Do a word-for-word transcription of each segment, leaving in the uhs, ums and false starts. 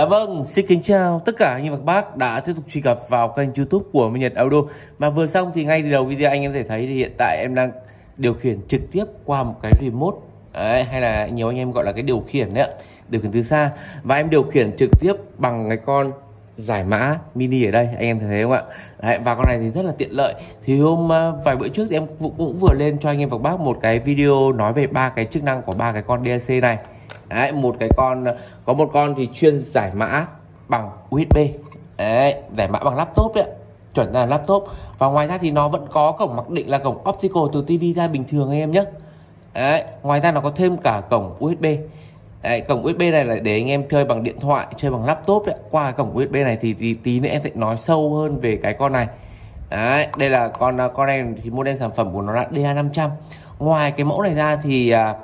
Dạ vâng, xin kính chào tất cả anh em và các bác đã tiếp tục truy cập vào kênh YouTube của Minh Nhật Auto. Mà vừa xong thì ngay từ đầu video anh em có thể thấy thì hiện tại em đang điều khiển trực tiếp qua một cái remote. Đấy, hay là nhiều anh em gọi là cái điều khiển đấy ạ, điều khiển từ xa. Và em điều khiển trực tiếp bằng cái con giải mã mini ở đây, anh em thấy không ạ? Đấy, và con này thì rất là tiện lợi. Thì hôm uh, vài bữa trước thì em cũng, cũng vừa lên cho anh em và các bác một cái video nói về ba cái chức năng của ba cái con đê a xê này. Đấy, một cái con có một con thì chuyên giải mã bằng u ét bê. Đấy, giải mã bằng laptop đấy, chuẩn là laptop. Và ngoài ra thì nó vẫn có cổng mặc định là cổng optical từ tivi ra bình thường anh em nhé. Đấy, ngoài ra nó có thêm cả cổng u ét bê. Đấy, cổng u ét bê này là để anh em chơi bằng điện thoại, chơi bằng laptop đấy. Qua cái cổng u ét bê này thì, thì tí nữa em sẽ nói sâu hơn về cái con này. Đấy, đây là con con này thì model sản phẩm của nó là đê a năm trăm. Ngoài cái mẫu này ra thì à,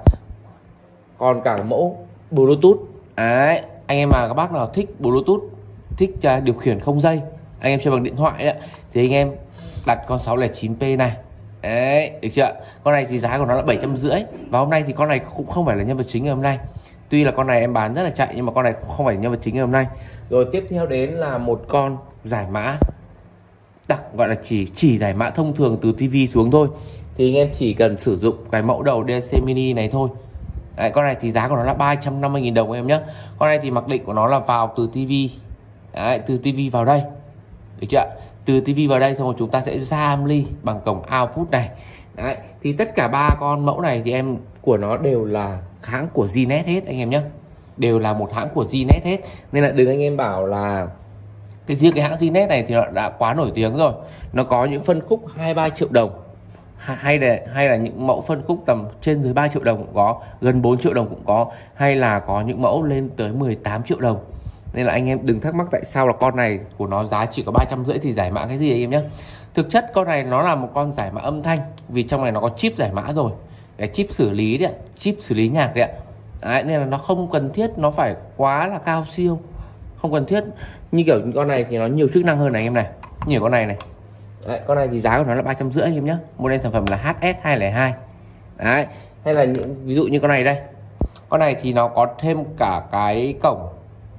còn cả mẫu Bluetooth. Đấy, anh em mà các bác nào thích Bluetooth, thích uh, điều khiển không dây, anh em chơi bằng điện thoại đấy, thì anh em đặt con sáu không chín P này. Đấy, được chưa? Con này thì giá của nó là bảy trăm rưỡi. Và hôm nay thì con này cũng không phải là nhân vật chính ngày hôm nay. Tuy là con này em bán rất là chạy nhưng mà con này cũng không phải nhân vật chính ngày hôm nay. Rồi tiếp theo đến là một con giải mã đặc, gọi là chỉ chỉ giải mã thông thường từ tivi xuống thôi. Thì anh em chỉ cần sử dụng cái mẫu đầu đê a xê mini này thôi. Đấy, con này thì giá của nó là ba trăm năm mươi nghìn đồng em nhé. Con này thì mặc định của nó là vào từ tivi. Đấy, từ tivi vào đây, được chưa? Từ tivi vào đây xong rồi chúng ta sẽ ra âm ly bằng cổng output này. Đấy, thì tất cả ba con mẫu này thì em của nó đều là hãng của Gnet hết anh em nhé, đều là một hãng của Gnet hết. Nên là đừng anh em bảo là cái riêng cái hãng Gnet này thì nó đã quá nổi tiếng rồi. Nó có những phân khúc hai ba triệu đồng, hay là hay là những mẫu phân khúc tầm trên dưới ba triệu đồng cũng có, gần bốn triệu đồng cũng có, hay là có những mẫu lên tới mười tám triệu đồng. Nên là anh em đừng thắc mắc tại sao là con này của nó giá chỉ có ba trăm rưỡi thì giải mã cái gì anh em nhé. Thực chất con này nó là một con giải mã âm thanh, vì trong này nó có chip giải mã rồi, cái chip xử lý đấy, chip xử lý nhạc đấy. Đấy, nên là nó không cần thiết nó phải quá là cao siêu, không cần thiết. Như kiểu con này thì nó nhiều chức năng hơn này anh em này, nhiều con này này. Đấy, con này thì giá của nó là ba trăm rưỡi anh em nhé. Model sản phẩm là hát ét hai không hai. Đấy, hay là những ví dụ như con này đây, con này thì nó có thêm cả cái cổng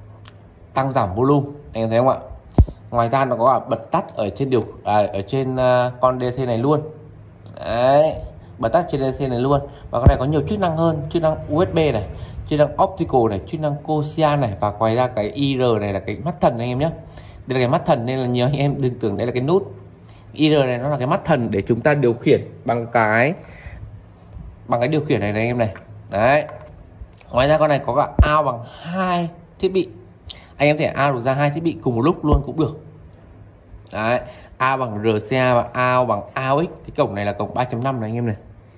tăng giảm volume anh em thấy không ạ? Ngoài ra nó có cả bật tắt ở trên điều à, ở trên uh, con đê a xê này luôn. Đấy, bật tắt trên đê a xê này luôn. Và con này có nhiều chức năng hơn, chức năng u ét bê này, chức năng optical này, chức năng Cosian này, và ngoài ra cái i rờ này là cái mắt thần anh em nhé. Đây là cái mắt thần nên là nhiều anh em đừng tưởng đây là cái nút. i rờ này nó là cái mắt thần để chúng ta điều khiển bằng cái bằng cái điều khiển này này anh em này. Đấy, ngoài ra con này có cả out bằng hai thiết bị, anh em thể out được ra hai thiết bị cùng một lúc luôn cũng được. Đấy, out bằng rờ xê a và out bằng a u ích. Cái cổng này là cổng ba chấm năm này anh em này.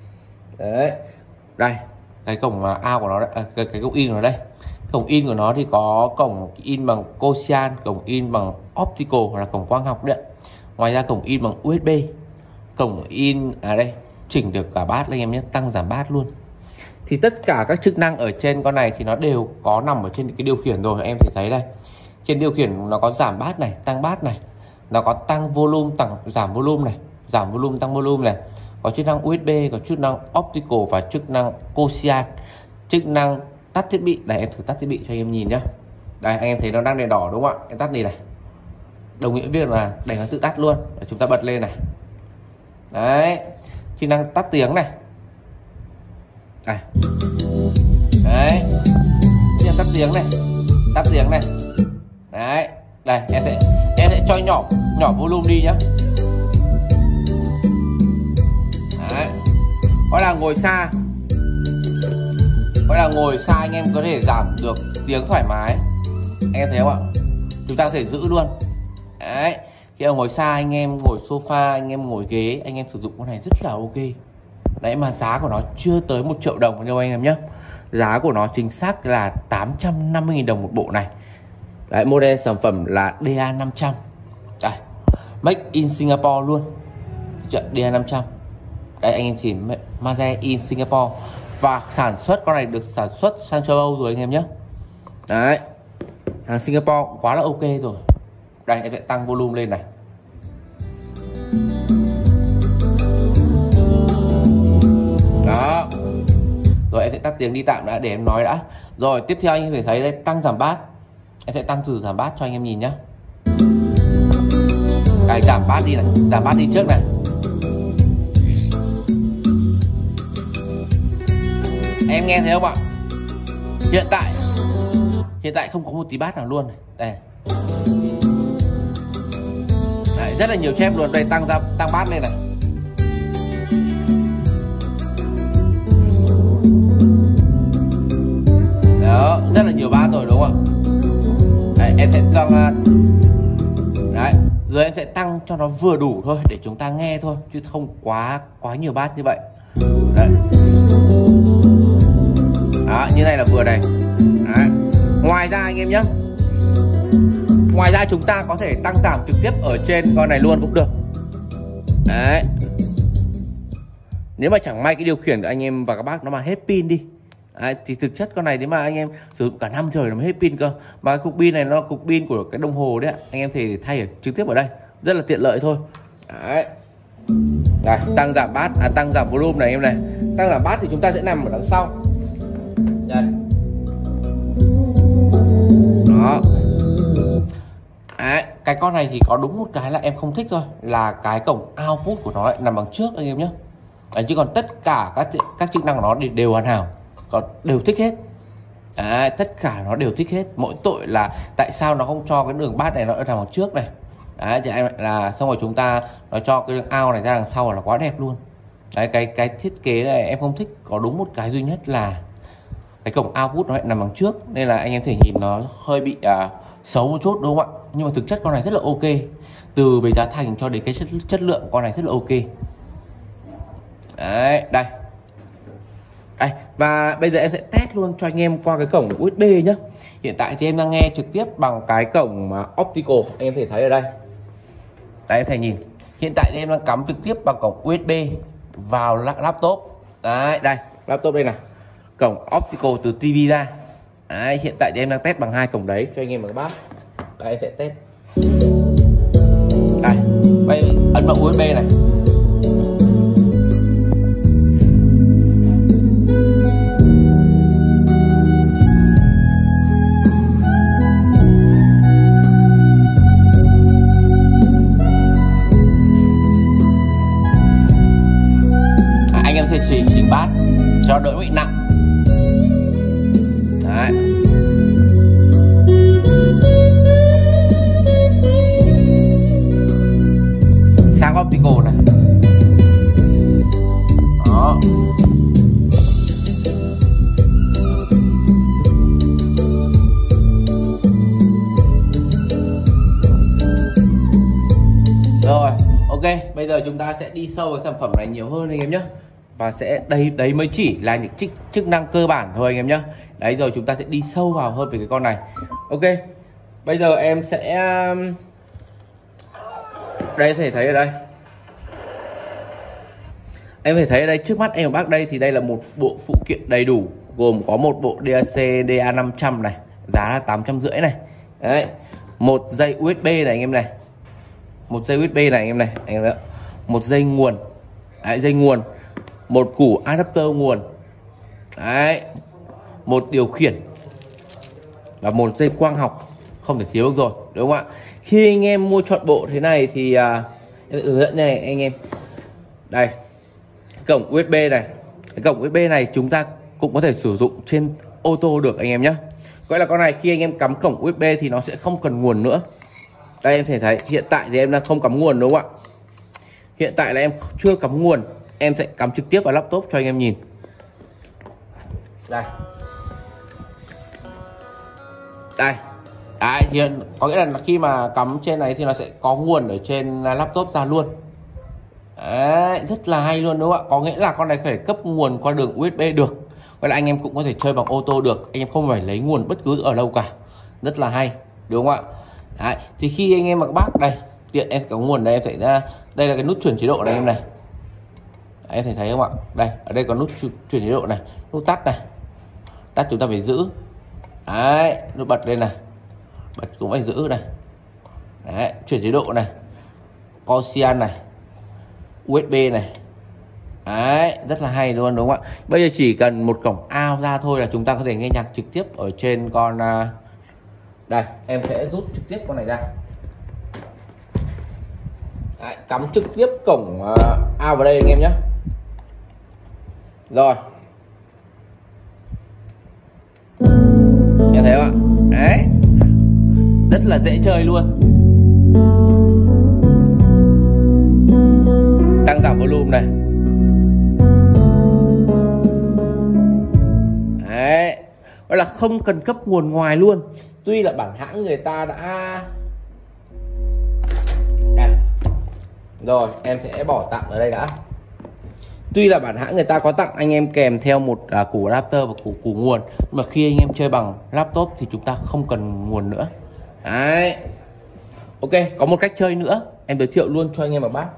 Đấy, đây cái cổng out của nó đây, à, cái, cái cổng in của nó đây. Cổng in của nó thì có cổng in bằng Cosian, cổng in bằng optical hoặc là cổng quang học đấy. Ngoài ra cổng in bằng u ét bê, cổng in à đây chỉnh được cả bát anh em nhé, tăng giảm bát luôn. Thì tất cả các chức năng ở trên con này thì nó đều có nằm ở trên cái điều khiển rồi, em thể thấy đây. Trên điều khiển nó có giảm bát này, tăng bát này, nó có tăng volume, tăng giảm volume này, giảm volume, tăng volume này, có chức năng u ét bê, có chức năng optical và chức năng Cosian, chức năng tắt thiết bị. Này em thử tắt thiết bị cho anh em nhìn nhá. Đây anh em thấy nó đang đèn đỏ đúng không ạ? Em tắt đi này, đồng nghĩa việc là đèn nó tự tắt luôn. Để chúng ta bật lên này. Đấy, chức năng tắt tiếng này. Đây. Đấy, chức năng tắt tiếng này, tắt tiếng này. Đấy, đây em sẽ em sẽ cho nhỏ nhỏ volume đi nhá. Đấy, gọi là ngồi xa, gọi là ngồi xa anh em có thể giảm được tiếng thoải mái, anh em thấy không ạ? Chúng ta có thể giữ luôn. Đấy, khi ngồi xa anh em ngồi sofa, anh em ngồi ghế, anh em sử dụng con này rất là ok. Đấy, mà giá của nó chưa tới một triệu đồng đâu anh em nhé. Giá của nó chính xác là tám trăm năm mươi nghìn đồng một bộ này. Đấy, model sản phẩm là đê a năm trăm. Đây, make in Singapore luôn, đê a năm trăm. Đây anh em chỉ Maze in Singapore. Và sản xuất con này được sản xuất sang châu Âu rồi anh em nhé. Đấy, hàng Singapore cũng quá là ok rồi. Đây em sẽ tăng volume lên này. Đó. Rồi em sẽ tắt tiếng đi tạm đã để em nói đã. Rồi tiếp theo anh có thể thấy đây, tăng giảm bát. Em sẽ tăng từ giảm bass cho anh em nhìn nhá. Cái giảm bass đi này, giảm bass đi trước này. Em nghe thấy không ạ? Hiện tại hiện tại không có một tí bass nào luôn này. Đây. Đấy, rất là nhiều chép luôn. Đây, tăng ra tăng bass lên này. Đó, rất là nhiều bass rồi đúng không ạ? Đấy, em sẽ tăng. Đấy, rồi em sẽ tăng cho nó vừa đủ thôi để chúng ta nghe thôi, chứ không quá quá nhiều bass như vậy. Đấy. Đó, như này là vừa này. Đấy. Ngoài ra anh em nhé, ngoài ra chúng ta có thể tăng giảm trực tiếp ở trên con này luôn cũng được. Đấy. Nếu mà chẳng may cái điều khiển của anh em và các bác nó mà hết pin đi, đấy, thì thực chất con này nếu mà anh em sử dụng cả năm trời nó mới hết pin cơ. Mà cái cục pin này nó là cục pin của cái đồng hồ đấy ạ. Anh em thì thay ở, trực tiếp ở đây rất là tiện lợi thôi. Đấy. Đây, tăng giảm bass, à, tăng giảm volume này em này. Tăng giảm bass thì chúng ta sẽ nằm ở đằng sau. Đây. Đó. Đấy, cái con này thì có đúng một cái là em không thích thôi, là cái cổng output của nó lại nằm đằng trước anh em nhé. Đấy, chứ còn tất cả các các chức năng của nó đều hoàn hảo, còn đều thích hết. Đấy, tất cả nó đều thích hết. Mỗi tội là tại sao nó không cho cái đường bass này nó ở đằng trước này. Đấy, thì anh là xong rồi chúng ta nó cho cái đường out này ra đằng sau là quá đẹp luôn. Đấy, cái cái thiết kế này em không thích, có đúng một cái duy nhất là cái cổng output nó lại nằm đằng trước, nên là anh em thể nhìn nó hơi bị uh, xấu một chút đúng không ạ? Nhưng mà thực chất con này rất là ok, từ về giá thành cho đến cái chất, chất lượng con này rất là ok. Đấy, đây. Đây, và bây giờ em sẽ test luôn cho anh em qua cái cổng u ét bê nhé. Hiện tại thì em đang nghe trực tiếp bằng cái cổng optical, anh em thể thấy ở đây. Đấy, em thể nhìn. Hiện tại thì em đang cắm trực tiếp bằng cổng u ét bê vào laptop. Đấy, đây, laptop đây này. Cổng optical từ tivi ra. Đấy, hiện tại thì em đang test bằng hai cổng đấy cho anh em và các bác. Đây, em sẽ test. Đây, bây ấn vào u ét bê này. À, anh em sẽ chỉ chỉnh bass cho đỡ bị nặng. Đấy. Sang optical này. Đó. Rồi, ok, bây giờ chúng ta sẽ đi sâu vào sản phẩm này nhiều hơn anh em nhé. Và sẽ đây đấy mới chỉ là những chức, chức năng cơ bản thôi anh em nhé. Đấy, rồi chúng ta sẽ đi sâu vào hơn về cái con này. Ok, bây giờ em sẽ đây, thể thấy ở đây, em thể thấy ở đây trước mắt em và bác đây thì đây là một bộ phụ kiện đầy đủ, gồm có một bộ đê a xê đê a năm trăm này, giá là tám trăm rưỡi này. Đấy, một dây u ét bê này anh em này, một dây u ét bê này anh em này, anh em đấy, một dây nguồn, đấy, dây nguồn, một củ adapter nguồn, đấy, một điều khiển và một dây quang học không thể thiếu được rồi, đúng không ạ? Khi anh em mua chọn bộ thế này thì à, hướng dẫn này anh em. Đây, cổng u ét bê này, cái cổng u ét bê này chúng ta cũng có thể sử dụng trên ô tô được anh em nhé. Gọi là con này khi anh em cắm cổng u ét bê thì nó sẽ không cần nguồn nữa. Đây em thể thấy hiện tại thì em đang không cắm nguồn đúng không ạ? Hiện tại là em chưa cắm nguồn, em sẽ cắm trực tiếp vào laptop cho anh em nhìn. Đây. Đây. Đấy, hiện có nghĩa là khi mà cắm trên này thì nó sẽ có nguồn ở trên laptop ra luôn. Đấy, rất là hay luôn đúng không ạ? Có nghĩa là con này có thể cấp nguồn qua đường u ét bê được. Vậy là anh em cũng có thể chơi bằng ô tô được, anh em không phải lấy nguồn bất cứ ở đâu cả. Rất là hay, đúng không ạ? Đấy, thì khi anh em mà các bác đây, tiện em có nguồn đây, em sẽ ra đây là cái nút chuyển chế độ này em này. Đấy, em thể thấy không ạ? Đây, ở đây có nút chuyển chế độ này, nút tắt này. Tắt chúng ta phải giữ. Đấy, nút bật lên này. Bật cũng phải giữ này. Đấy, chuyển chế độ này. Gaussian này. u ét bê này. Đấy, rất là hay luôn đúng không ạ? Bây giờ chỉ cần một cổng out ra thôi là chúng ta có thể nghe nhạc trực tiếp ở trên con uh... Đây em sẽ rút trực tiếp con này ra. Đấy, cắm trực tiếp cổng uh, ao vào đây anh em nhé. Rồi em thấy không ạ? Đấy, rất là dễ chơi luôn. Tăng giảm volume này. Đấy, gọi là không cần cấp nguồn ngoài luôn. Tuy là bản hãng người ta đã đây. Rồi em sẽ bỏ tặng ở đây đã. Tuy là bản hãng người ta có tặng anh em kèm theo một à, củ adapter và củ củ nguồn, nhưng mà khi anh em chơi bằng laptop thì chúng ta không cần nguồn nữa. Đấy. Ok, có một cách chơi nữa em giới thiệu luôn cho anh em và bác.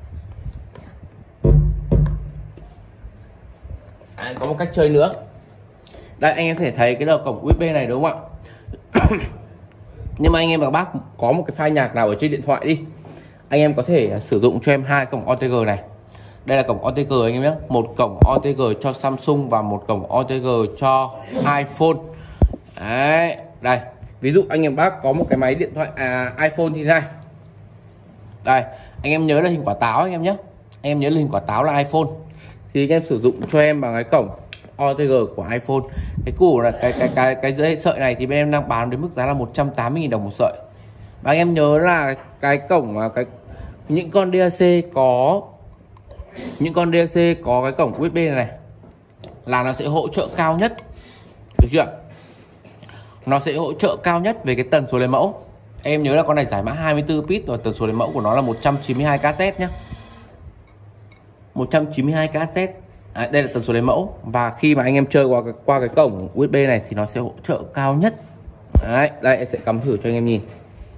Đấy, có một cách chơi nữa. Đây anh em có thể thấy cái đầu cổng u ét bê này đúng không ạ? Nhưng mà anh em và bác có một cái file nhạc nào ở trên điện thoại đi, anh em có thể sử dụng cho em hai cổng o tê giê này. Đây là cổng o tê giê anh em nhé, một cổng o tê giê cho Samsung và một cổng o tê giê cho iPhone. Đấy, đây ví dụ anh em bác có một cái máy điện thoại à, iPhone như thế này. Đây anh em nhớ là hình quả táo anh em nhé, anh em nhớ là hình quả táo là iPhone thì anh em sử dụng cho em bằng cái cổng o tê giê của iPhone. Cái củ là cái cái cái cái dây sợi này thì bên em đang bán đến mức giá là một trăm tám mươi nghìn đồng một sợi. Và anh em nhớ là cái cổng cái những con đê a xê có những con đê a xê có cái cổng u ét bê này, này là nó sẽ hỗ trợ cao nhất, được chưa? Nó sẽ hỗ trợ cao nhất về cái tần số lấy mẫu. Em nhớ là con này giải mã hai mươi tư bit và tần số lấy mẫu của nó là một trăm chín mươi hai ca zét nhé, một trăm chín mươi hai ca zét. À, đây là tần số lấy mẫu, và khi mà anh em chơi qua qua cái cổng u ét bê này thì nó sẽ hỗ trợ cao nhất. Đấy, đây em sẽ cắm thử cho anh em nhìn.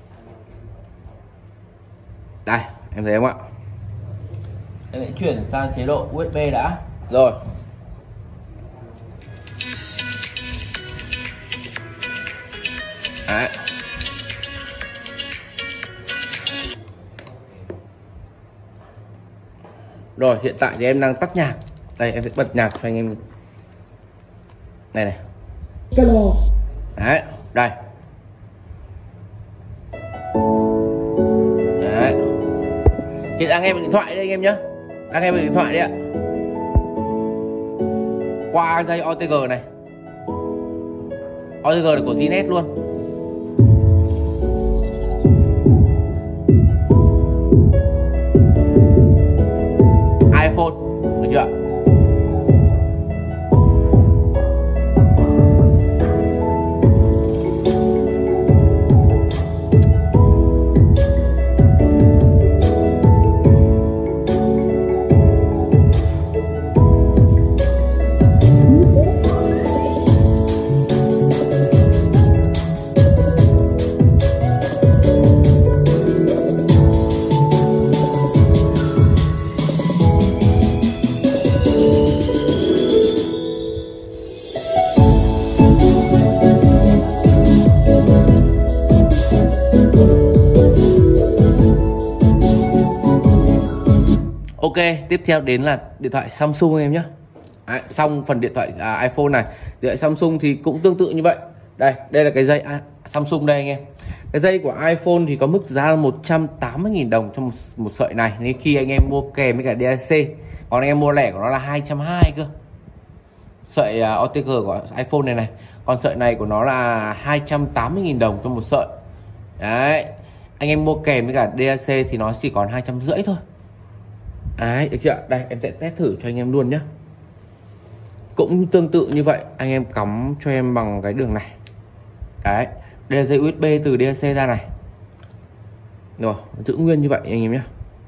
Đây em thấy không ạ? Em sẽ chuyển sang chế độ u ét bê đã. Rồi đấy. Rồi hiện tại thì em đang tắt nhạc. Đây em sẽ bật nhạc cho anh em. Này này. Đấy, đây. Đấy. Hiện đang nghe bằng điện thoại đây anh em nhé. Đang nghe bằng điện thoại đấy ạ. Qua dây o tê giê này. o tê giê là của Znet luôn. iPhone, được chưa? Ok, tiếp theo đến là điện thoại Samsung em nhé. Đấy, xong phần điện thoại à, iPhone này, điện thoại Samsung thì cũng tương tự như vậy. Đây, đây là cái dây à, Samsung đây anh em. Cái dây của iPhone thì có mức giá là một trăm tám mươi nghìn đồng cho một, một sợi này. Nên khi anh em mua kèm với cả đê a xê, còn anh em mua lẻ của nó là hai trăm hai mươi cơ. Sợi uh, o tê giê của iPhone này này. Còn sợi này của nó là hai trăm tám mươi nghìn đồng cho một sợi. Đấy, anh em mua kèm với cả đê a xê thì nó chỉ còn hai trăm rưỡi thôi. Đấy, được chưa? Đây em sẽ test thử cho anh em luôn nhé. Cũng tương tự như vậy, anh em cắm cho em bằng cái đường này. Đấy, đây là dây u ét bê từ đê a xê ra này. Rồi, giữ nguyên như vậy anh em nhé.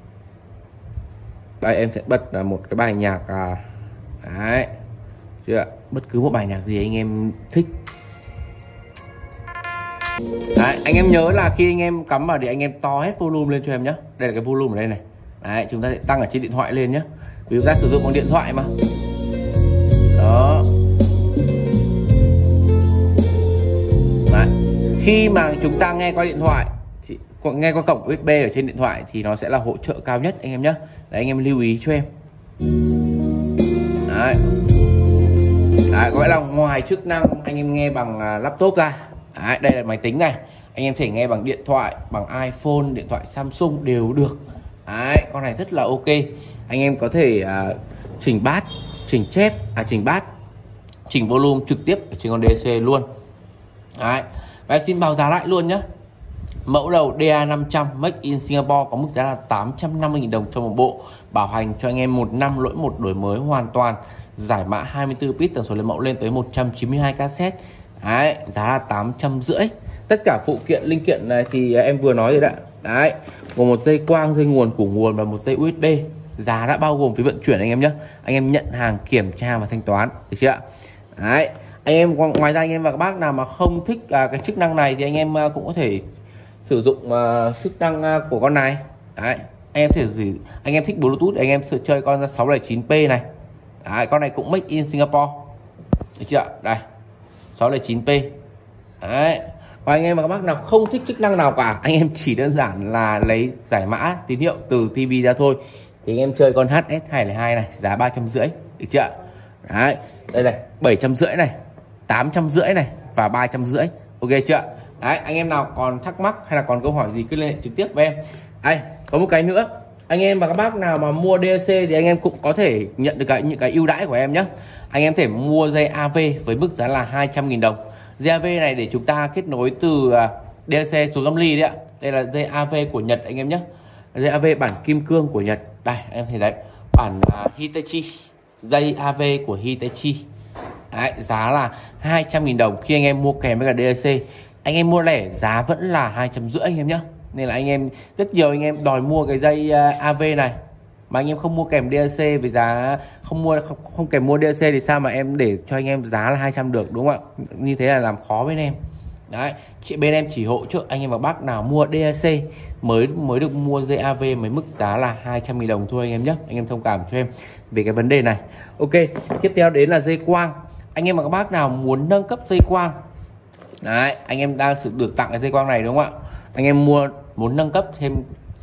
Đây em sẽ bật một cái bài nhạc à, đấy, chưa? Bất cứ một bài nhạc gì anh em thích. Đấy, anh em nhớ là khi anh em cắm vào thì anh em to hết volume lên cho em nhé. Đây là cái volume ở đây này. Đấy, chúng ta sẽ tăng ở trên điện thoại lên nhé. Vì chúng ta sử dụng bằng điện thoại mà. Đó. Đấy. Khi mà chúng ta nghe qua điện thoại thì, nghe qua cổng u ét bê ở trên điện thoại thì nó sẽ là hỗ trợ cao nhất anh em nhé. Đấy, anh em lưu ý cho em. Đấy. Đấy, gọi là ngoài chức năng anh em nghe bằng laptop ra Đấy, đây là máy tính này, anh em thể nghe bằng điện thoại, bằng iPhone, điện thoại Samsung đều được. Đấy, con này rất là ok. Anh em có thể uh, chỉnh bass, chỉnh chép, à chỉnh bass, chỉnh volume trực tiếp ở trên con đê xê luôn. Đấy, và em xin báo giá lại luôn nhé. Mẫu đầu đê a năm trăm Make in Singapore có mức giá là tám trăm năm mươi nghìn đồng cho một bộ, bảo hành cho anh em một năm, lỗi một đổi mới hoàn toàn, giải mã hai mươi tư bit, tần số lấy mẫu lên tới một trăm chín mươi hai cassette. Đấy, giá là tám trăm rưỡi. Tất cả phụ kiện linh kiện này thì em vừa nói rồi đấy. Đấy, gồm một dây quang, dây nguồn, củ nguồn và một dây u ét bê. Giá đã bao gồm phí vận chuyển anh em nhé. Anh em nhận hàng, kiểm tra và thanh toán, được chưa ạ? Đấy, anh em ngoài ra anh em và các bác nào mà không thích à, cái chức năng này thì anh em cũng có thể sử dụng uh, chức năng uh, của con này. Đấy, anh em thể gì anh em thích Bluetooth anh em sẽ chơi con sáu không chín p này. Đấy, con này cũng Make in Singapore, được chưa? Đây, sáu không chín p. Đấy, và anh em và các bác nào không thích chức năng nào cả, anh em chỉ đơn giản là lấy giải mã tín hiệu từ tivi ra thôi, thì anh em chơi con hát ét hai không hai này, giá ba trăm rưỡi, được chưa? Đấy, đây này, bảy trăm rưỡi này, tám trăm rưỡi này và ba trăm rưỡi, ok chưa? Đấy, anh em nào còn thắc mắc hay là còn câu hỏi gì cứ liên hệ trực tiếp với em. Đây, có một cái nữa, anh em và các bác nào mà mua đê xê thì anh em cũng có thể nhận được cái, những cái ưu đãi của em nhé. Anh em thể mua dây a vê với mức giá là hai trăm nghìn đồng. Dây a vê này để chúng ta kết nối từ đê xê xuống âm ly đấy ạ. Đây là dây a vê của Nhật anh em nhé. Dây a vê bản kim cương của Nhật. Đây, anh em thấy đấy, bản uh, Hitachi. Dây a vê của Hitachi. Đấy, giá là hai trăm nghìn đồng khi anh em mua kèm với cả đê xê. Anh em mua lẻ giá vẫn là hai trăm rưỡi anh em nhé. Nên là anh em rất nhiều anh em đòi mua cái dây uh, a vê này mà anh em không mua kèm đê xê với giá không mua không, không kèm mua đê xê thì sao mà em để cho anh em giá là hai trăm được, đúng không ạ? Như thế là làm khó bên em. Đấy, chị bên em chỉ hỗ trợ anh em và bác nào mua đê xê mới mới được mua dây a vê với mức giá là hai trăm nghìn đồng thôi anh em nhé. Anh em thông cảm cho em về cái vấn đề này. Ok, tiếp theo đến là dây quang. Anh em và các bác nào muốn nâng cấp dây quang, đấy, anh em đang được tặng cái dây quang này đúng không ạ? Anh em mua muốn nâng cấp thêm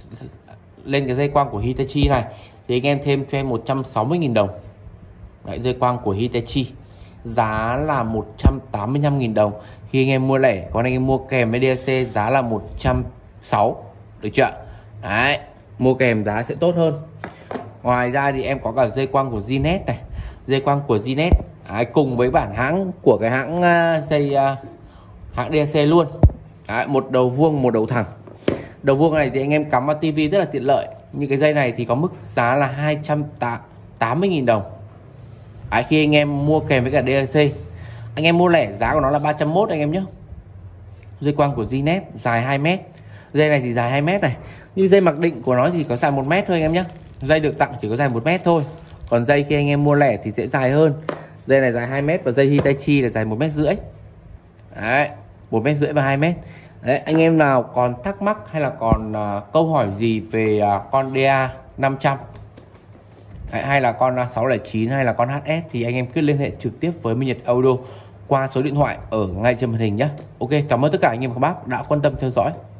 lên cái dây quang của Hitachi này thì anh em thêm cho em một trăm sáu mươi nghìn đồng. Đấy, dây quang của Hitachi giá là một trăm tám mươi lăm nghìn đồng khi anh em mua lẻ, còn anh em mua kèm với đê xê giá là một trăm sáu mươi, được chưa? Đấy, mua kèm giá sẽ tốt hơn. Ngoài ra thì em có cả dây quang của Zinet này, dây quang của Zinet đấy, cùng với bản hãng của cái hãng uh, dây uh, hãng đê xê luôn. Đấy, một đầu vuông một đầu thẳng. Đầu vuông này thì anh em cắm vào tivi rất là tiện lợi. Như cái dây này thì có mức giá là hai trăm tám mươi nghìn đồng. Đấy, khi anh em mua kèm với cả đê xê, anh em mua lẻ giá của nó là ba trăm mốt anh em nhé. Dây quang của Zinet dài hai mét. Dây này thì dài hai mét này. Như dây mặc định của nó thì có dài một mét thôi anh em nhé. Dây được tặng chỉ có dài một mét thôi. Còn dây khi anh em mua lẻ thì sẽ dài hơn. Dây này dài hai mét và dây Hitachi là dài một mét rưỡi. Đấy, một mét rưỡi và hai mét. Đấy, anh em nào còn thắc mắc hay là còn uh, câu hỏi gì về uh, con đê a năm trăm Đấy, hay là con uh, sáu không chín hay là con hát ét thì anh em cứ liên hệ trực tiếp với Minh Nhật Audio qua số điện thoại ở ngay trên màn hình nhé. Ok, cảm ơn tất cả anh em và các bác đã quan tâm theo dõi.